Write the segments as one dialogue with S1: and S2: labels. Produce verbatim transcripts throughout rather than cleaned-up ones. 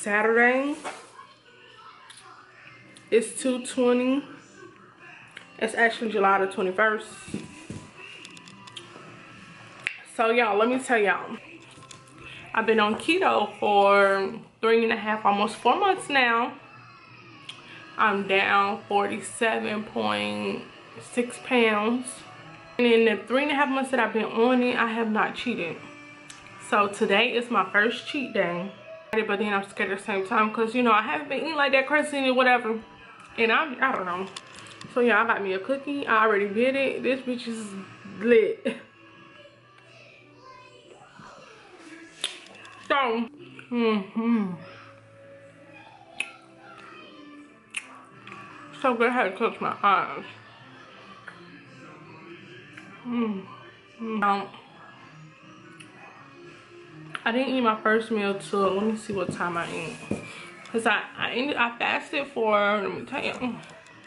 S1: Saturday. It's two twenty. It's actually July the twenty-first. So y'all, let me tell y'all. I've been on keto for three and a half, almost four months now. I'm down forty-seven point six pounds. And in the three and a half months that I've been on it, I have not cheated. So today is my first cheat day. But then I'm scared at the same time because, you know, I haven't been eating like that crazy or whatever. And I'm, I don't know. So yeah, I got me a cookie. I already did it. This bitch is lit. So, mm-hmm. So good, I had to close my eyes. Mm-hmm. Um, I didn't eat my first meal till, let me see what time I ate. Cause I I, ended, I fasted for, let me tell you.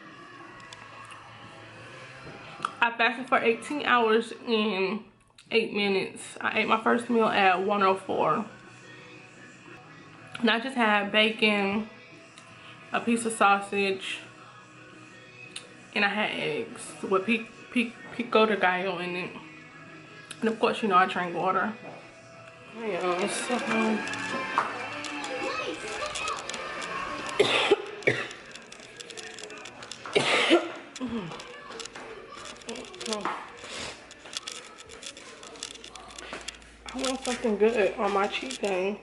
S1: I fasted for eighteen hours and eight minutes. I ate my first meal at one oh four. And I just had bacon, a piece of sausage, and I had eggs with pico, pico de gallo in it. And of course, you know, I drank water. Yeah, so, um, I want something good on my cheat day.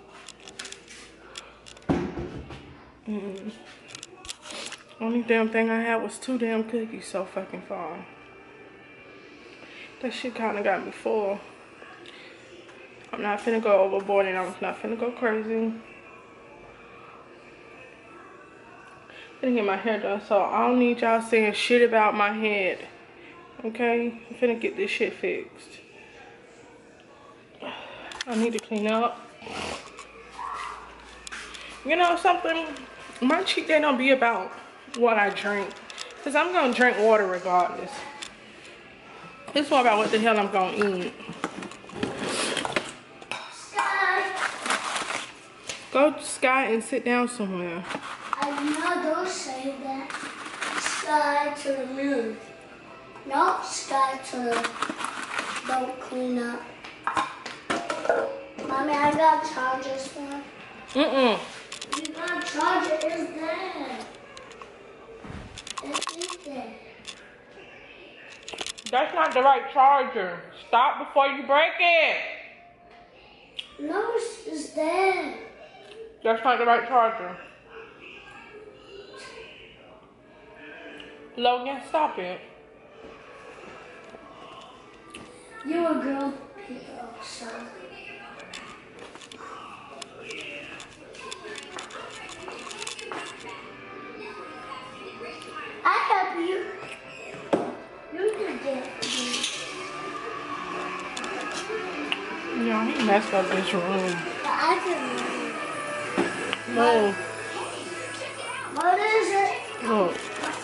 S1: Mm. Only damn thing I had was two damn cookies so fucking far. That shit kinda got me full. I'm not finna go overboard and I'm not finna go crazy. Finna get my hair done, so I don't need y'all saying shit about my head. Okay? I'm finna get this shit fixed. I need to clean up. You know something? My cheat day don't be about what I drink. Because I'm going to drink water regardless. It's more about what the hell I'm going to eat. Go to Sky and sit down somewhere.
S2: I know, don't say that. Sky to the moon. No, Sky to the... Don't clean up. Mommy, I got chargers for her.
S1: Mm-mm.
S2: You got a charger, it's there. It is there.
S1: That's not the right charger. Stop before you break it.
S2: No, it's, it's there.
S1: That's not the right charger. Logan, stop it.
S2: You a girl. Oh, sorry. I help you. You can get it.
S1: Yeah, he messed up this room.
S2: But I can
S1: Move.
S2: What is it?
S1: Look.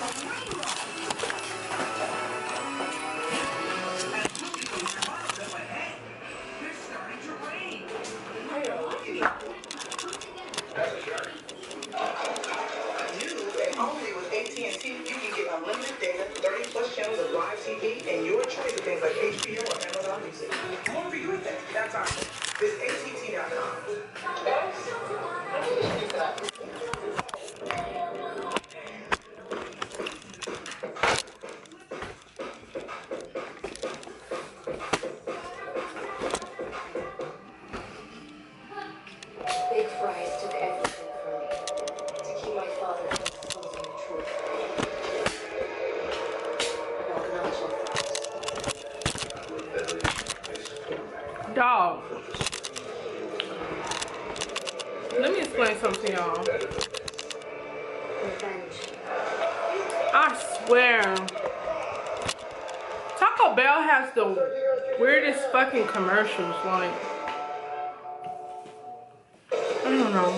S3: Unlimited data, thirty plus channels of live T V, and your choice of things like H B O or Amazon Music. More for you, that's our Visit A T T dot com.
S4: Big Fries took everything from me to keep my father from exposing the truth about nacho fries.
S1: Dog. Let me explain something to y'all. I swear. Taco Bell has the weirdest fucking commercials, like. I don't know.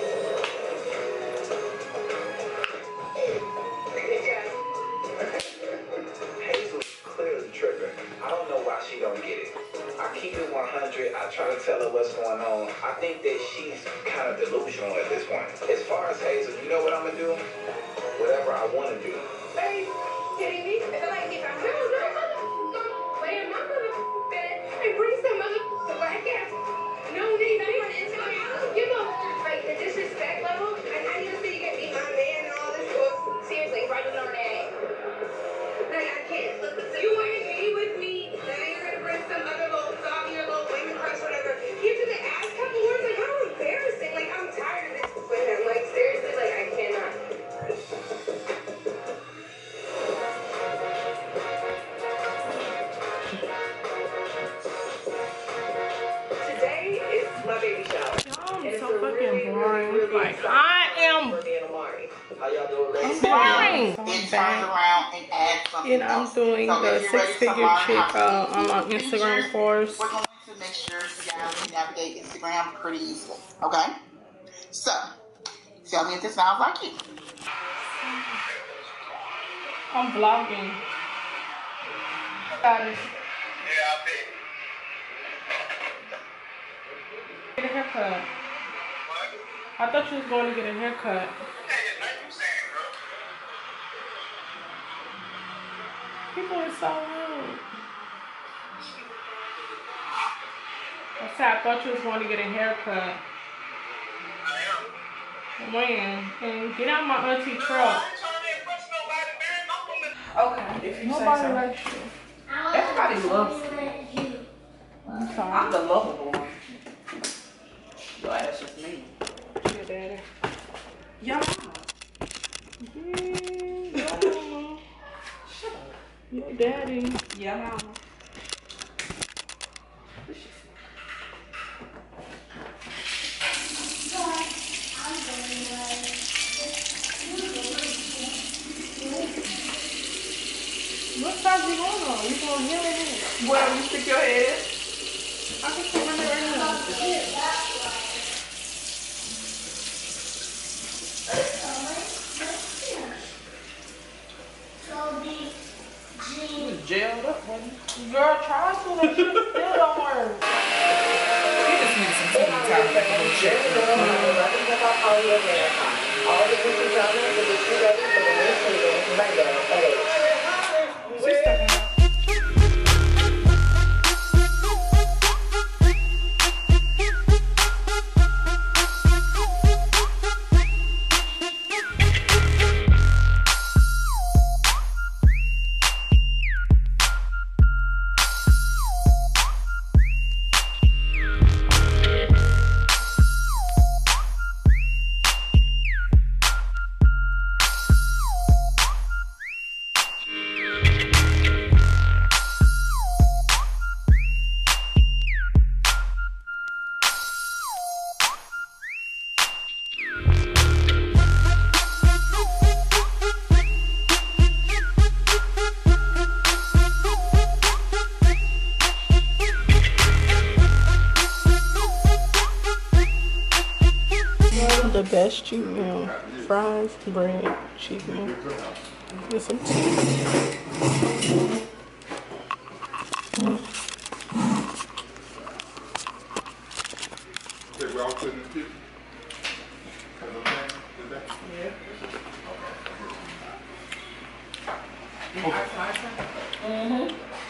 S3: Hazel's clearly tripping. I don't know why she don't get it. I keep it one hundred. I try to tell her what's going on. I think that she's kind of got delusional at this point. As far as Hazel, you know what I'm gonna do? Whatever I want to do.
S5: Hey, kidding me? I feel like if I'm real, play in my mother bed and bring some mother black ass. No, they not even into my house. You know, like the disrespect level. And I need to see you get me my man and all this. Seriously, right on our day. Like, I can't. You want to be with me, then you're going to bring some other little song, your little women crush, whatever. You do the ass couple words, like, how embarrassing. Like, I'm tired of this with him. Like, seriously, like, I cannot. Today is my baby shower.
S1: Y'all, I'm so fucking boring. Like, I am.
S3: How y'all doing, ladies?
S1: Boring.
S6: Then turn around and add something
S1: And I'm
S6: else.
S1: doing
S6: So
S1: the
S6: if you're ready to
S1: six-figure
S6: learn
S1: chick
S6: how to
S1: uh,
S6: use
S1: on my
S6: these
S1: Instagram
S6: features,
S1: course.
S6: we're going to make sure you guys can navigate Instagram pretty easily. Okay? So, tell me if this sounds like you.
S1: I'm vlogging. Got it.
S3: Yeah, I bet.
S1: Get a haircut. I thought you was going to get a haircut. People are so rude. I said I thought you was going to get a haircut. When? And get out my auntie truck.
S7: Okay, if you
S1: Nobody
S7: say so.
S1: likes you.
S7: Everybody loves
S2: you.
S1: I'm
S7: I'm
S1: sorry.
S7: the lovable one. Your ass just me.
S1: Your daddy.
S7: Yeah.
S1: Yeah, your mama. Your daddy.
S7: Yeah, mama.
S1: What size you going on? You going here or here?
S7: Where you stick your head?
S1: I can stick my head right now.
S7: Jailed up, honey.
S1: Girl, try to. That shit still don't work.
S7: You just need some tea time to go check.
S3: All the future genres will be ready for the new season Monday at eight.
S1: She's stuck in. The best cheat meal. Fries, bread, cheat meal. With some tea.
S7: Mm-hmm.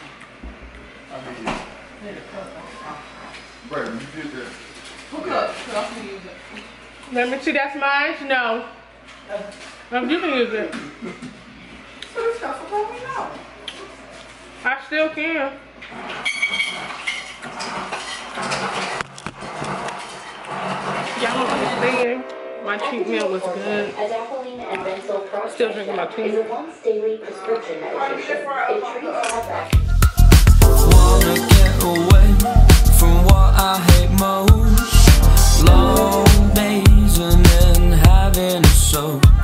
S8: Right, you did that.
S7: Hook up. Who else can use it?
S1: Let me see, that's mine? No. No, you can use it.
S7: So this stuff will probably know.
S1: I still can. Y'all don't understand. My cheat meal was good.
S4: Adapalene and benzoyl peroxide
S1: Still drinking my tea.
S4: is a once daily prescription medication. It treats setbacks.
S9: Wanna get away from what I hate most. Long days and then having a soul.